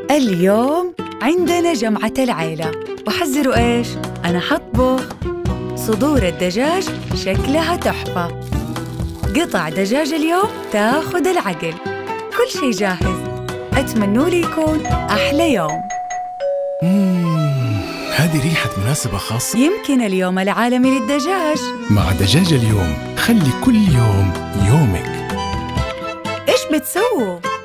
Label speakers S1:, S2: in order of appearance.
S1: اليوم عندنا جمعة العيلة وحذروا إيش؟ أنا حطبخ صدور الدجاج شكلها تحفة. قطع دجاج اليوم تاخد العقل. كل شي جاهز، أتمنوا لي يكون أحلى يوم.
S2: هذه ريحة مناسبة خاصة.
S1: يمكن اليوم العالمي للدجاج.
S2: مع دجاج اليوم خلي كل يوم يومك.
S1: إيش بتسووا؟